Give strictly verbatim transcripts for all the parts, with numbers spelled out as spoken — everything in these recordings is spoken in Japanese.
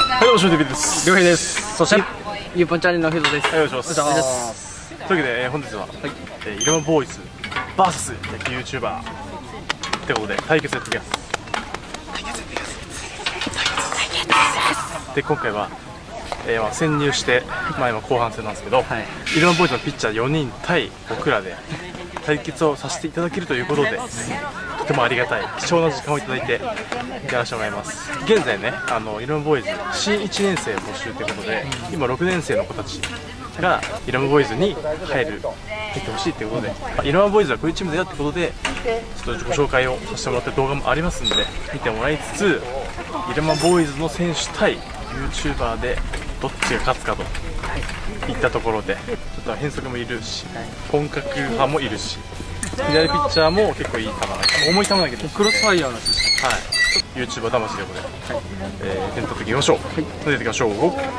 はい、どうも、シューティビです。 りょうへいです。そして、ゆうぽんチャンネルのフィードです。 はい、お願いします。というわけで、えー、本日は、はい、えー、イレブンボーイズ ブイエス 野球 YouTuber ということで、対決やっていきます。対決やっていきます。で、今回は、えーまあ、潜入して、まあ、今後半戦なんですけど、はい、イレブンボーイズのピッチャーよにん対僕らで対決をさせていただけるということで、とてもありがたい貴重な時間をいただいてやらせてもらいます。現在ね、あのイレブンボーイズ新いちねん生募集ということで、今ろくねん生の子たちがイレブンボーイズに入る入ってほしいということで、イレブンボーイズはこういうチームだよってことでちょっとご紹介をさせてもらってる動画もありますんで見てもらいつつ、イレブンボーイズの選手対 YouTuber でどっちが勝つかといったところで、ちょっと変則もいるし本格派もいるし、左ピッチャーも結構いい球だけど、重い球だけどクロスファイヤーのシステム、 はい、YouTuber 魂でこれ、はい、えー、点取っていきましょう。はい、それでやっていきましょう。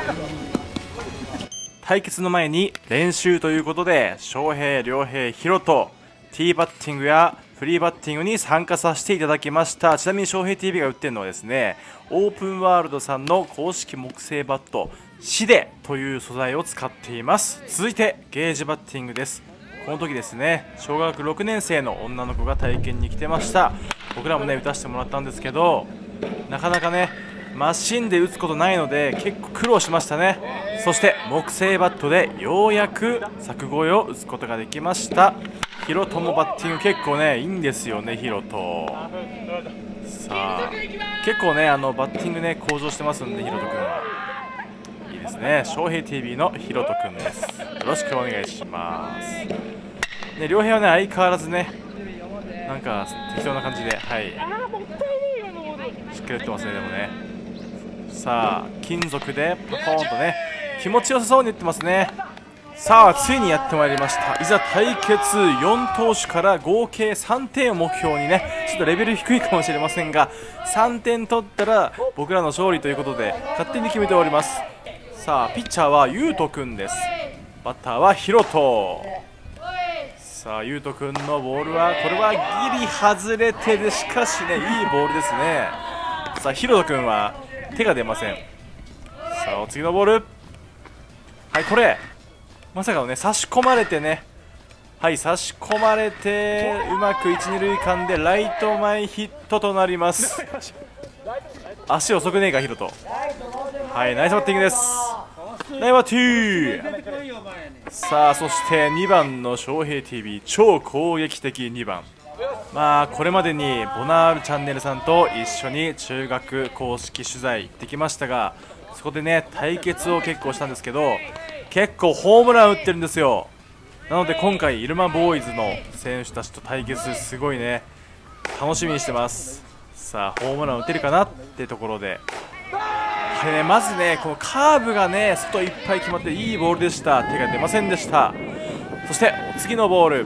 対決の前に練習ということで、翔平、亮平、ヒロとティーバッティングやフリーバッティングに参加させていただきました。ちなみに翔平 ティービー が売ってるのはですね、オープンワールドさんの公式木製バットシデという素材を使っています。続いてゲージバッティングです。この時ですね、小学ろくねん生の女の子が体験に来てました。僕らもね打たせてもらったんですけど、なかなかねマシンで打つことないので結構苦労しましたね。そして木製バットでようやく柵越えを打つことができました。ヒロトもバッティング結構ねいいんですよね、ヒロト。さあ結構ねあのバッティングね向上してますんで、ヒロト君はいいですね。翔平 ティービー のヒロト君です。よろしくお願いします。ね、両平はね相変わらずねなんか適当な感じで、はい、しっかり打ってますね。でもね、さあ金属でパコーンとね気持ちよさそうに打ってますね。さあついにやってまいりました。いざ対決。よん投手から合計さんてんを目標にね、ちょっとレベル低いかもしれませんがさんてん取ったら僕らの勝利ということで勝手に決めております。さあピッチャーはゆうとくんです。バッターはヒロト。さあゆうとくんのボールはこれはギリ外れてで、しかしねいいボールですね。さあヒロトくんは手が出ません。さあお次のボール、はい、これまさかのね差し込まれてね、はい差し込まれてうまくいち、に塁間でライト前ヒットとなります。足遅くねえかヒロト。はい、ナイスバッティングです。ナイスバッティング。さあそしてにばんの翔平 ティービー 超攻撃的にばん、まあこれまでにボナールチャンネルさんと一緒に中学公式取材行ってきましたが、そこでね対決を結構したんですけど結構ホームラン打ってるんですよ。なので今回イルマボーイズの選手たちと対決すごいね楽しみにしてます。さあホームラン打てるかなってところで、はいね、まずねこのカーブがね外いっぱい決まっていいボールでした。手が出ませんでした。そしてお次のボール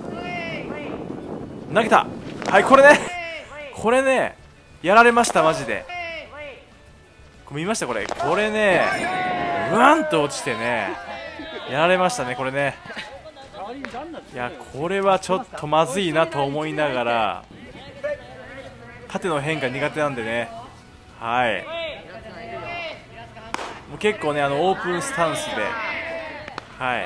投げた。はいこれねこれねやられましたマジで。これ見ましたこれこれねうわんと落ちてねやられましたねこれね。いやこれはちょっとまずいなと思いながら、縦の変化苦手なんでね、はいもう結構ねあのオープンスタンスで、はい、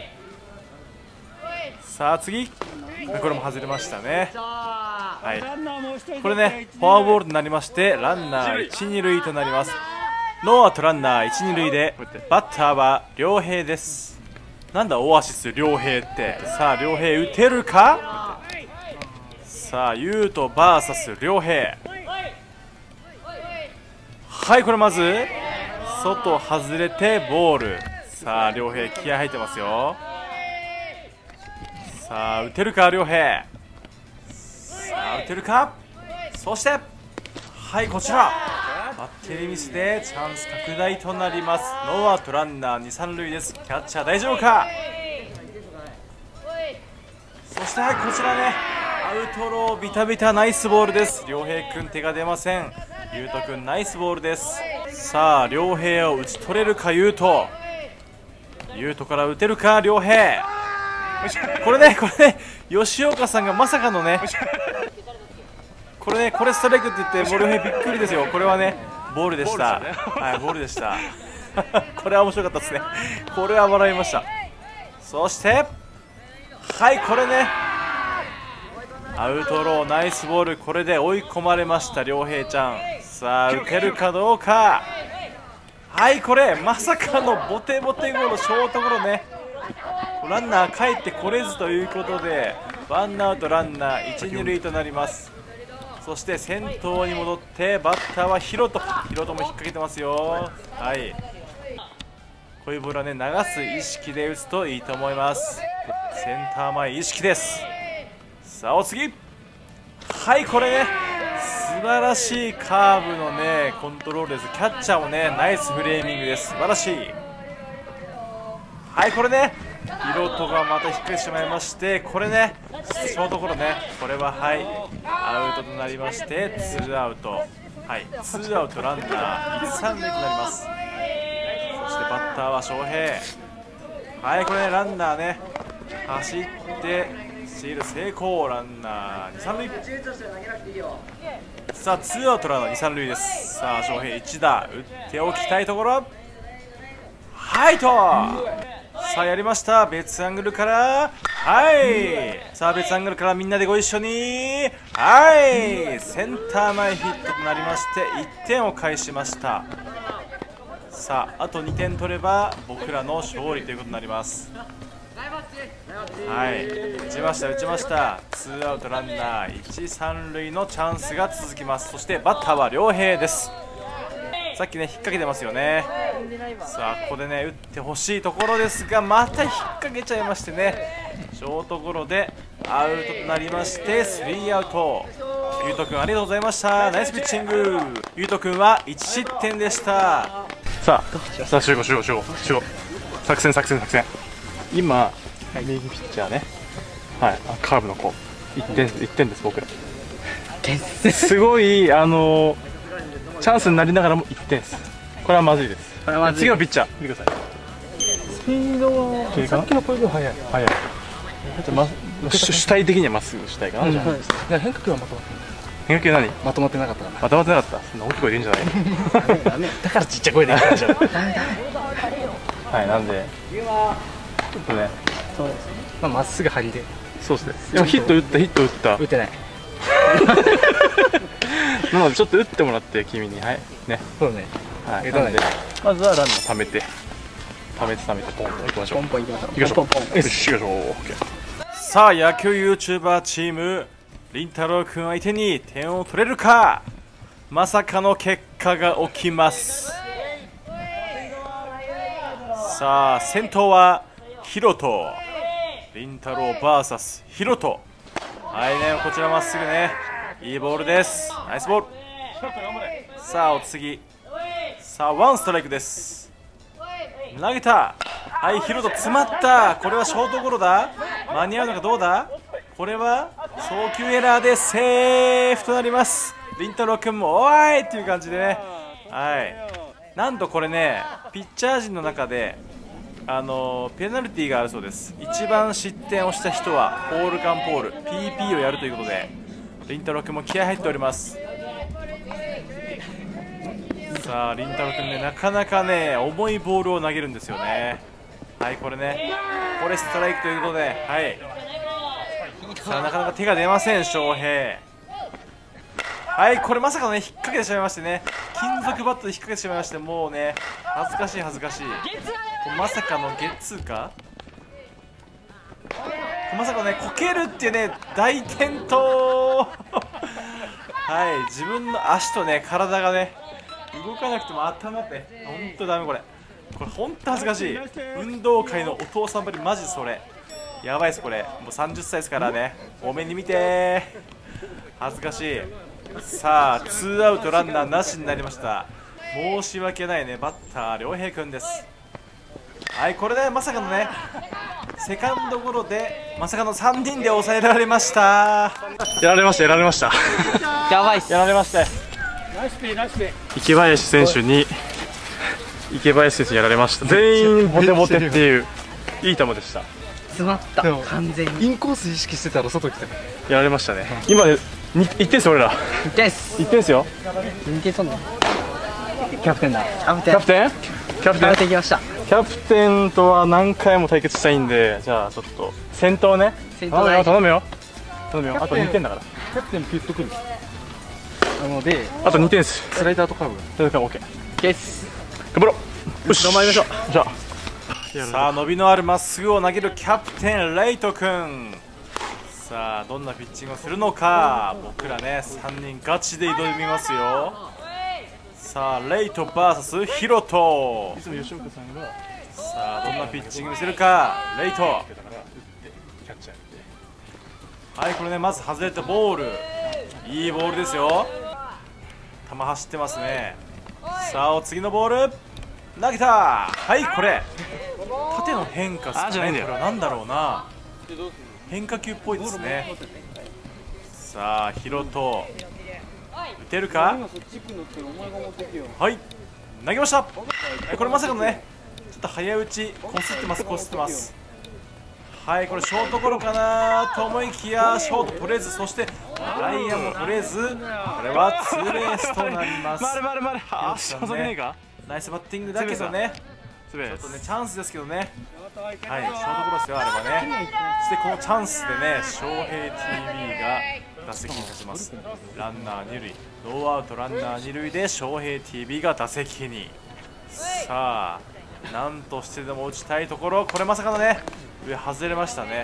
さあ次これも外れましたね。はい、これねフォアボールとなりましてランナーいち、に塁となります。ノーアウトランナーいち、に塁でバッターは亮平です。なんだオアシス亮平って。さあ亮平打てるか。さあユート ブイエス 亮平、はいこれまず外外れてボール。さあ亮平気合入ってますよ。さあ打てるか亮平。さあ打てるか。そしてはいこちらバッテリーミスでチャンス拡大となります。ノーアウトランナーに、さん塁です。キャッチャー大丈夫か。そしてはいこちらねアウトロービタビタナイスボールです。亮平君手が出ません。ゆうと君ナイスボールです。さあ亮平を打ち取れるか。ゆうとゆうとから打てるか亮平。これねこれね吉岡さんがまさかのねこれねこれストライクって言ってもう亮平びっくりですよ。これはねボールでした。 ボールでしたはい、ボールでしたこれは面白かったですね。これは笑いました。そしてはいこれねアウトローナイスボール。これで追い込まれました良平ちゃん。さあ打てるかどうか。はいこれまさかのボテボテゴールショートゴロね。ランナー帰ってこれずということでワンアウトランナーいち、に塁となります。そして先頭に戻ってバッターはヒロト。ヒロトも引っ掛けてますよ。はいこういうボールはね流す意識で打つといいと思います。センター前意識です。さあお次はいこれね素晴らしいカーブのねコントロールです。キャッチャーもねナイスフレーミングです。素晴らしい。はいこれねヒロトがまた引っ掛けてしまいまして、これねショートゴロね。これははいアウトとなりましてツーアウト。はいツーアウトランナーいち、さん塁となります。そしてバッターは翔平。はいこれねランナーね走ってスチール成功。ランナーに、さん塁。さあツーアウトランナーに、さん塁です。さあ翔平いち打打っておきたいところ。はいとさあやりました。別アングルからはいさあ別アングルからみんなでご一緒にはいセンター前ヒットとなりましていってんを返しました。さああとにてん取れば僕らの勝利ということになります。はい打ちました打ちました。ツーアウトランナーいち、さん塁のチャンスが続きます。そしてバッターは良平です。さっきね引っ掛けてますよね。さあここでね打ってほしいところですがまた引っ掛けちゃいましてねショートゴロでアウトとなりましてスリーアウト。ゆうとくんありがとうございました。ナイスピッチング。ゆうとくんはいち失点でした。さあさあ集合集合集合集合作戦作戦作戦。今右ピッチャーねはいカーブの子いってんいってんです僕ら。すごいあのーチャンスになりながらもいってんです。これはまずいです。次のピッチャー見てください。スピードはさっきの声が速い速い。ま、主体的にはまっすぐ主体かな、うん、じゃあ変化球はまとまってない。変化球何まとまってなかったかな。まとまってなかった。そんな大きい声でいいんじゃないだからちっちゃい声でいいんじゃんはいなんでちょっとねそうですねまあまっすぐ張りでそうですね。でもヒット打ったヒット打った打ってないなのでちょっと打ってもらって君にはいねそうねはいなのでまずはランナー溜めて溜めて溜めてポンといきましょう。ポンポンいきましょう。いきましょう。よし行きましょう。さあ野球 ユーチューバー チームりんたろうくん相手に点を取れるか。まさかの結果が起きます。さあ先頭はヒロト。りんたろう ブイエス ヒロト。はいねこちらまっすぐねいいボールです。ナイスボール。さあお次さあワンストライクです。投げた。はいヒロト詰まった。これはショートゴロだ。間に合うのかどうだ。これは送球エラーでセーフとなります。りんたろうくんもおーいっていう感じでねはいなんとこれねピッチャー陣の中であのー、ペナルティーがあるそうです。一番失点をした人はポールカンポール ピーピー をやるということでりんたろうくんも気合入っております。さありんたろうくんねなかなかね重いボールを投げるんですよね。はいこれねこれストライクということではいさあなかなか手が出ません翔平。はいこれまさかのね引っ掛けてしまいましてね金属バットで引っ掛けてしまいましてもうね恥ずかしい恥ずかしい。まさかのゲッツーかまさかねこけるっていうね大転倒はい自分の足とね体がね動かなくても頭ってほんとダメこれこれほんと恥ずかしい。運動会のお父さんばりマジそれやばいですこれもうさんじゅっさいですからね多めに見て恥ずかしい。さあツーアウトランナーなしになりました。申し訳ないねバッター良平くんです。はいこれでまさかのねセカンドゴロでまさかのさんにんで抑えられました。やられましたやられましたやばいっす。 やられました。 ナイスプレーナイスプレー。 池林選手に池林選手にやられました。全員ボテボテっていういい球でした。 詰まった完全にインコース意識してたら外来た。 やられましたね。今でいってんす俺らいってんすいってんすよ。 にてん取んのキャプテンだ。キャプテン。 キャプテンキャプテンキャプテン来ました。 キャプテンとは何回も対決したいんで、じゃあちょっと先頭ね、 先頭だ。 頼むよ頼むよ、あとにてんだから。 キャプテンピュッとくるなので、 あとにてんです。 スライダーとカーブそれから OK。 ケース。 頑張ろう。よし、 頑張りましょう。 じゃあさあ、伸びのあるまっすぐを投げるキャプテンレイト君。さあ、どんなピッチングをするのか、僕らねさんにんガチで挑みますよ。さあ、レイト ブイエス ヒロト。 いつも吉岡さんがさあ、どんなピッチング見せるか、レイト。 だから打ってキャッチャーで、 はい、これね、まず外れたボール、いいボールですよ。球走ってますね。さあ、お次のボール投げた。はい、これ縦の変化ですかね。これは何だろうな、変化球っぽいですね。さあ、ヒロト打てるか。はい、投げました。これまさかのね、ちょっと早打ちこすってますこすってます。はい、これショートゴロかなと思いきや、ショート取れず、そしてライアンも取れず、これはツーベースとなります。 丸々丸あし遅くねえか。 ナイスバッティングだけどね、ちょっとねチャンスですけどね。はい、ショートゴロですよ、あればね。そしてこのチャンスでね、翔平 ティーブイ が打席に立ちます。ランナーに塁、ノーアウトランナーに塁で翔平 ティーブイ が打席に。さあ、なんとしてでも打ちたいところ、これまさかのね、上外れましたね。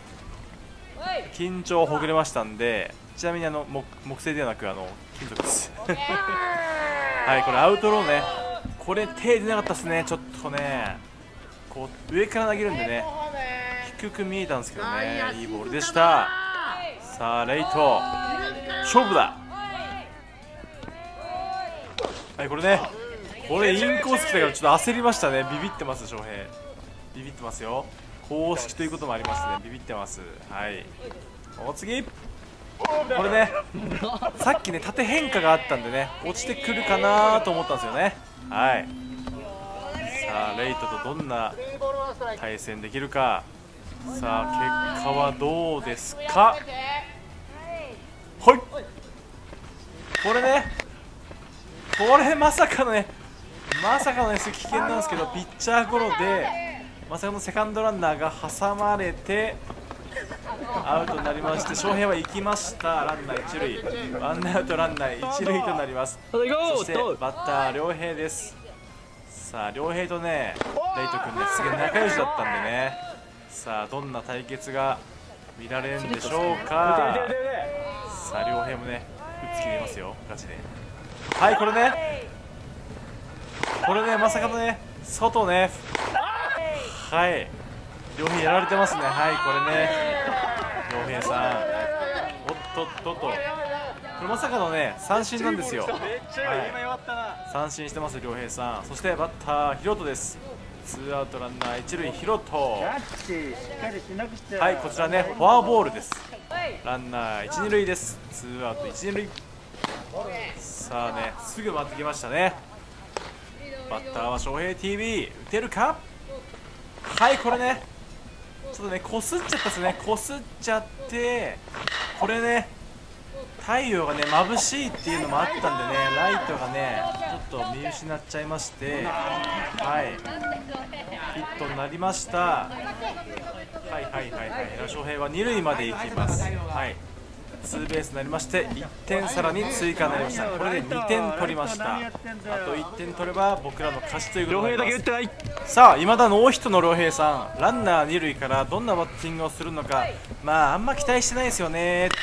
緊張ほぐれましたんで、ちなみにあの木木製ではなくあの金属ですはい、これアウトローね、これ手出なかったですね。ちょっとね、こう上から投げるんでね、低く見えたんですけどね、いいボールでした。さあ、レイト勝負だ。はい、これね、これインコース来たからちょっと焦りましたね。ビビってます、翔平ビビってますよ。公式ということもありましてね、ビビってます。はい、お次これね、さっきね縦変化があったんでね、落ちてくるかなと思ったんですよね。はい、さあ、レイトとどんな対戦できるか。さあ、結果はどうですか。はい、これね、これまさかのね、まさかのね、危険なんですけど、ピッチャーゴロでまさかのセカンドランナーが挟まれてアウトになりまして、翔平は行きました。ランナー一塁、ワンアウトランナー一塁となります。そしてバッター良平です。さあ、良平とねレイト君ね、すげえ仲良しだったんでね、さあどんな対決が見られるんでしょうか。さあ、良平もね打つ気でいますよ、ガチで。はい、これねこれねまさかのね外ね、はい、良平やられてますね。はい、これね、良平さん、おっとっとと、これまさかのね三振なんですよ。はい、三振してます、良平さん。そしてバッターヒロトです。ツーアウトランナー一塁、ヒロト。はい、こちらねフォアボールです。ランナー一二塁です。ツーアウト一二塁。さあね、すぐ回ってきましたね。バッターは翔平 ティーブイ、打てるか。はい、これねちょっとねこすっちゃったですね。こすっちゃって、これね太陽がね眩しいっていうのもあったんでね、ライトがねちょっと見失っちゃいまして、はい、ヒットになりました。はいはいはいはい、翔平はに塁まで行きます。はい、ツーベースになりまして、いってんさらに追加になりました。これでにてん取りました。あといってん取れば僕らの勝ちということになります。さあ、いまだノーヒットの良平さん、ランナーに塁からどんなバッティングをするのか、まああんま期待してないですよね。えっ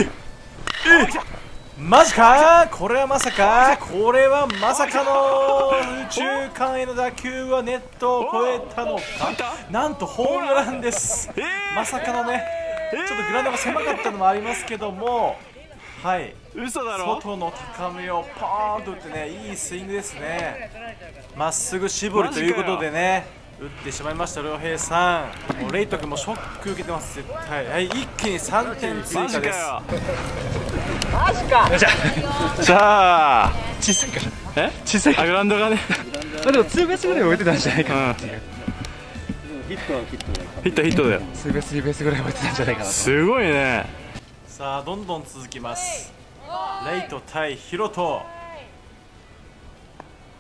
マジか、これはまさか、これはまさかの右中間への打球はネットを越えたのか、なんとホームランです。まさかのね、ちょっとグラウンドが狭かったのもありますけども、はい、 嘘だろ。 外の高めをパーンと打ってね、いいスイングですね。まっすぐ絞るということでね、打ってしまいました良平さん。もうレイト君もショック受けてます絶対。はい、一気にさんてん追加です。 マジか。 じゃあ小さいからえ小さいグラウンドがねでもツーベースぐらい置いてたんじゃないかなっていう。 ヒットはヒットだよ。ヒットヒットだよ。 ツーベーススリーベースぐらい置いてたんじゃないかなと。 すごいね。 さあ、どんどん続きます。レイト対ヒロト。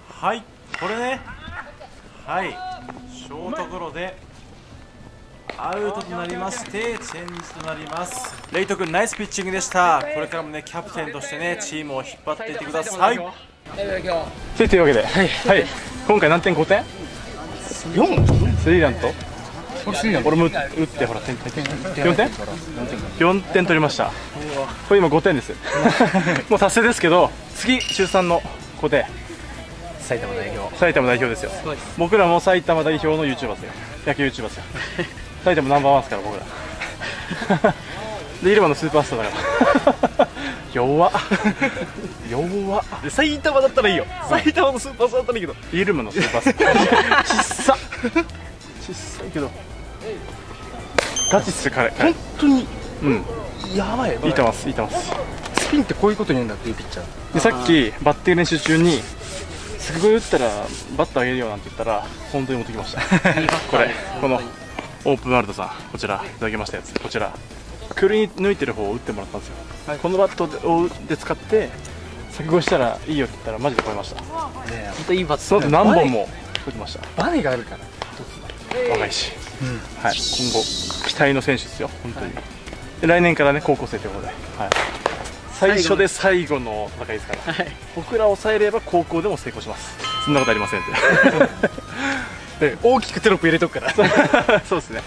はい、これね、はい、ショートゴロでアウトとなりまして、チェンジとなります。レイト君ナイスピッチングでした。これからもね、キャプテンとしてね、チームを引っ張っていってください。というわけで、はい、はい、今回何点？ごてん？よん？スリーランと俺も打ってほら、よんてん？よんてん取りました。これ今ごてんです。もう達成ですけど、次中さんの子で埼玉代表。 埼玉代表ですよ。僕らも埼玉代表の YouTuber ですよ。野球 YouTuber ですよ。埼玉ナンバーワンですから僕ら。で、入間のスーパースターだから。弱っ。弱っ。 埼玉だったらいいよ。埼玉のスーパースターだったらいいけど。 入間のスーパースター。ちっさ。ちっさいけど。ガチっす彼。 本当に。 うん。 やばい。 いいとます。いいとます。 スピンってこういうこと言うんだっていうピッチャー。 で、さっきバッティング練習中に。すごい打ったらバットあげるよなんて言ったら本当に持ってきました。これこのオープンワールドさん、こちらいただきましたやつ、こちらくり抜いてる方を打ってもらったんですよ、はい、このバットをで使って柵越したらいいよって言ったらマジで超えましたね。 え本当いいバット、 その後何本も打ってました。 バネがあるから若いし、うん、はい、今後期待の選手ですよ本当に、はい、で来年からね高校生ということで、はい、最初で最後の戦いですから、はい、僕らを抑えれば高校でも成功します。そんなことありませんってで大きくテロップ入れとくからそうですね。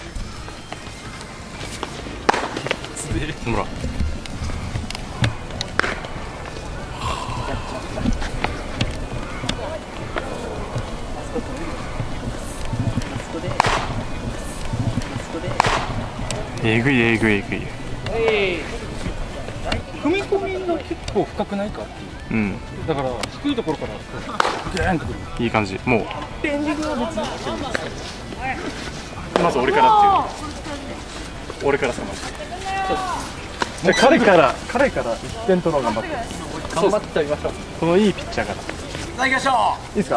ほらえぐいえぐいえぐい。 踏み込みが結構深くないかっていう、うん、だから低いところからグーンとくる。 いい感じ。もうエンディングは別にまず俺からっていう俺からさまずで彼から彼からいってん取ろう頑張って頑張ってみましょう。 このいいピッチャーから行きましょう。 いいですか。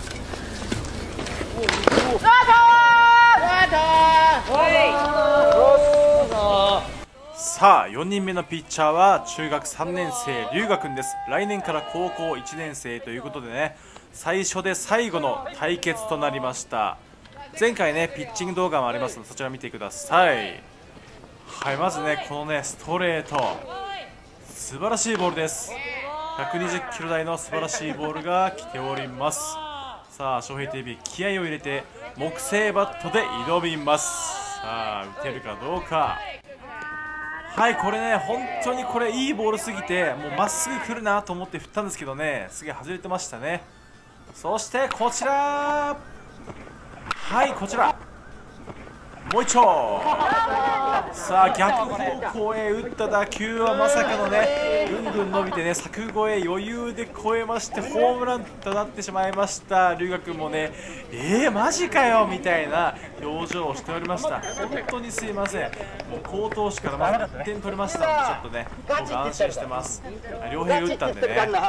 さあよにんめのピッチャーは中学さんねん生龍河くんです。来年から高校いちねん生ということでね、最初で最後の対決となりました。前回ねピッチング動画もありますのでそちら見てください。はい、まずねこのねストレート素晴らしいボールです。ひゃくにじゅっキロ台の素晴らしいボールが来ております。さあ翔平 ティーブイ 気合を入れて木製バットで挑みます。さあ打てるかどうか。はい、これね本当にこれいいボールすぎてもうまっすぐ来るなと思って振ったんですけどね、すげえ外れてましたね。そしてこちら、はいこちらもう一丁。さあ逆方向へ打った打球はまさかのねぐんぐん伸びてね柵越え余裕で越えましてホームランとなってしまいました。龍河君もねえー、マジかよみたいな表情をしておりました。本当にすいません。もう好投手からまずいってん取れましたのでちょっとね僕安心してます。両平打ったんでね、はい、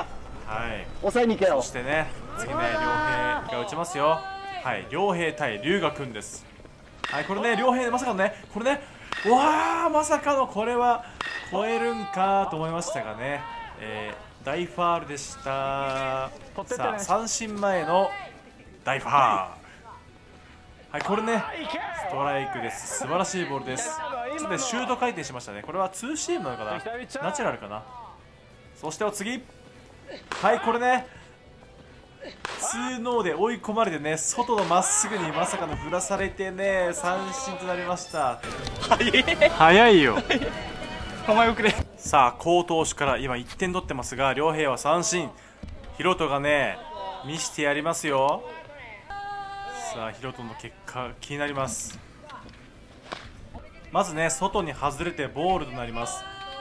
そしてね次ね両平が打ちますよ。はい、両平対龍河君です。はい、これね両平まさかのねこれねうわーまさかのこれは超えるんかと思いましたがね、えー、大ファールでした。さあ三振前の大ファール。はい、これねストライクです。素晴らしいボールです。ちょっとシュート回転しましたね。これはツーシームなのかな、ナチュラルかな。そしてお次、はいこれねツーノーで追い込まれてね外のまっすぐにまさかの振らされてね三振となりました。 早いよ構え遅れ。 さあ好投手から今いってん取ってますが両平は三振。ヒロトがね見してやりますよ。さあヒロトの結果気になります。まずね外に外れてボールとなります。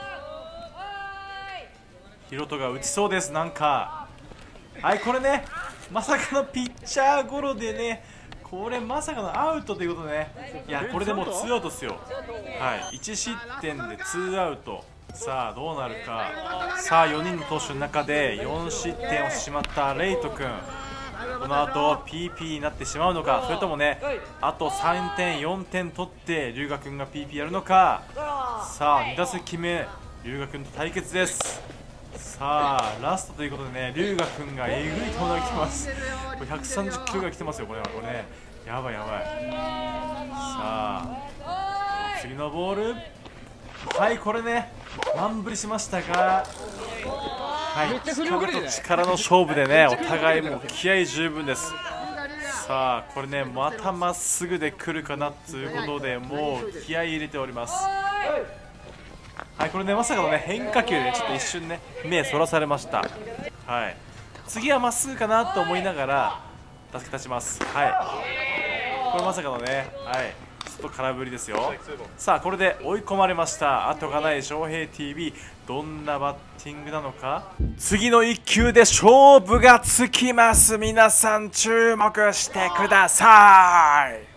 ヒロトが打ちそうです。なんかはいこれねまさかのピッチャーゴロでねこれまさかのアウトということでね、いやこれでもうツーアウトですよ。はい、いち失点でツーアウト。さあどうなるか。さあよにんの投手の中でよん失点をしてしまったレイト君、この後 ピーピー になってしまうのか、それともねあとさんてんよんてん取って龍河君が ピーピー やるのか。さあに打席目龍河君と対決です。 さあラストということでね、龍河君がえぐい球が来てます。これひゃくさんじゅっキロが来てますよ。これはこれね、やばいやばい。さあ次のボール、はい、これね満振りしましたが、はい、力と力の勝負でね、お互いもう気合十分です。さあこれね、またまっすぐで来るかなということで、もう気合い入れております。はい、これね、まさかのね変化球で、ね、ちょっと一瞬ね目そらされました。はい、次はまっすぐかなと思いながら助け立ちます。はい、これまさかのね、はい、ちょっと空振りですよ。さあこれで追い込まれました。後がない翔平 ティーブイ、 どんなバッティングなのか。次のいっ球で勝負がつきます。皆さん注目してください。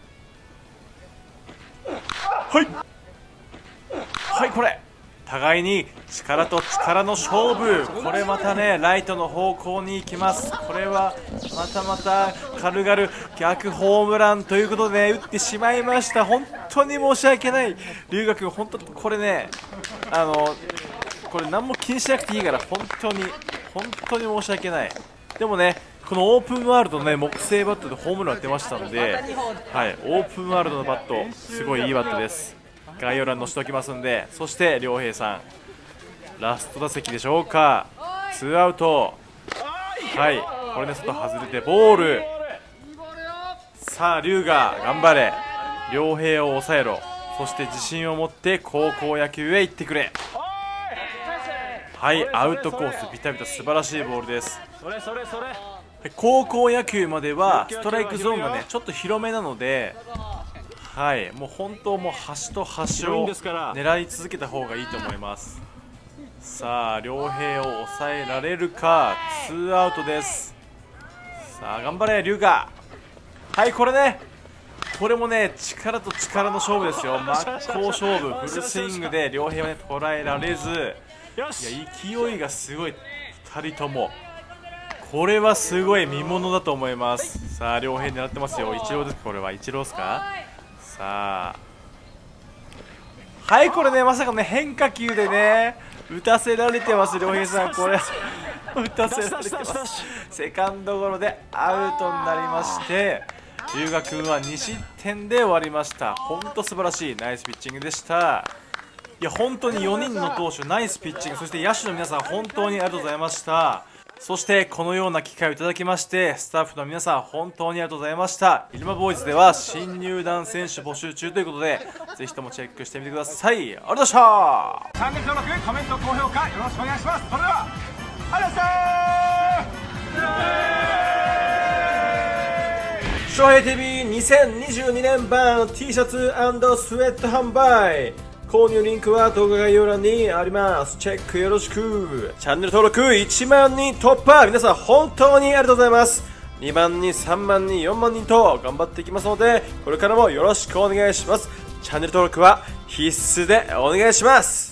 はいはい、これ互いに力と力の勝負、これまたねライトの方向に行きます。これはまたまた軽々逆ホームランということで、ね、打ってしまいました。本当に申し訳ない。龍河君、本当これね、あのこれ何も気にしなくていいから、本当に本当に申し訳ない。でもね、このオープンワールドのね木製バットでホームラン打ってましたので、はい、オープンワールドのバットすごいいいバットです。概要欄に載せておきますんで。そして良平さん、ラスト打席でしょうか。ツーアウト、はい、これね外外れてボール。さあ龍河頑張れ、良平を抑えろ、そして自信を持って高校野球へ行ってくれ。はい、アウトコースビタビタ、素晴らしいボールです。高校野球まではストライクゾーンがねちょっと広めなので、はい、もう本当もう端と端を狙い続けた方がいいと思います。さあ良平を抑えられるか。ツーアウトです。さあ頑張れ龍河。はい、これね、これもね力と力の勝負ですよ。真っ向勝負、フルスイングで良平はね捉えられず、いや勢いがすごいふたりとも。これはすごい見ものだと思います。さあ良平狙ってますよ。イチローです。これはイチローですか。さあはい、これねまさかね変化球でね打たせられてます。良平さん、これ打たせられてます。セカンドゴロでアウトになりまして、龍河君はに失点で終わりました。本当素晴らしいナイスピッチングでした。いや本当によにんの投手ナイスピッチング、そして野手の皆さん本当にありがとうございました。そしてこのような機会をいただきまして、スタッフの皆さん本当にありがとうございました。イルマボーイズでは新入団選手募集中ということで、ぜひともチェックしてみてください。ありがとうございました。 チャンネル登録、コメント、高評価よろしくお願いします。それではありがとうございました。 翔平 ティーブイにせんにじゅうにねん版 T シャツ&スウェット販売、購入リンクは動画概要欄にあります。チェックよろしく。チャンネル登録いちまんにん突破、皆さん本当にありがとうございます。にまんにん、さんまんにん、よんまんにんと頑張っていきますので、これからもよろしくお願いします。チャンネル登録は必須でお願いします。